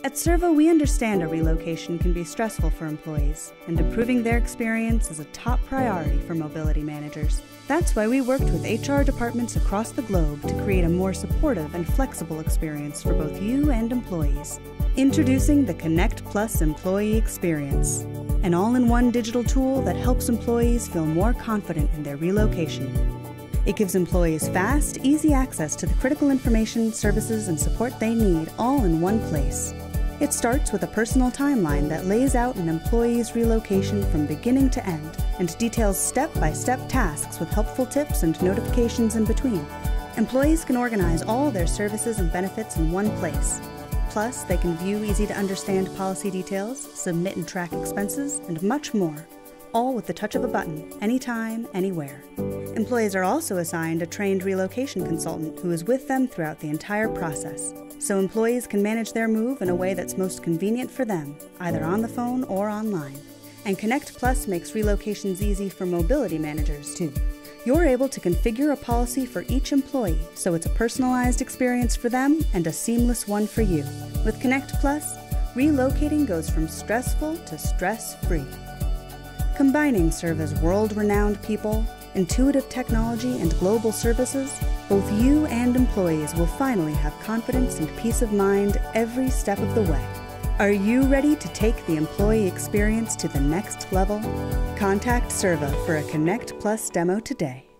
At Servo, we understand a relocation can be stressful for employees, and improving their experience is a top priority for mobility managers. That's why we worked with HR departments across the globe to create a more supportive and flexible experience for both you and employees. Introducing the Connect Plus Employee Experience, an all-in-one digital tool that helps employees feel more confident in their relocation. It gives employees fast, easy access to the critical information, services, and support they need all in one place. It starts with a personal timeline that lays out an employee's relocation from beginning to end and details step-by-step tasks with helpful tips and notifications in between. Employees can organize all their services and benefits in one place. Plus, they can view easy-to-understand policy details, submit and track expenses, and much more, all with the touch of a button, anytime, anywhere. Employees are also assigned a trained relocation consultant who is with them throughout the entire process, so employees can manage their move in a way that's most convenient for them, either on the phone or online. And Connect Plus makes relocations easy for mobility managers, too. You're able to configure a policy for each employee, so it's a personalized experience for them and a seamless one for you. With Connect Plus, relocating goes from stressful to stress-free. Combining Servo's world-renowned people, intuitive technology, and global services, both you and employees will finally have confidence and peace of mind every step of the way. Are you ready to take the employee experience to the next level? Contact Servo for a Connect Plus demo today.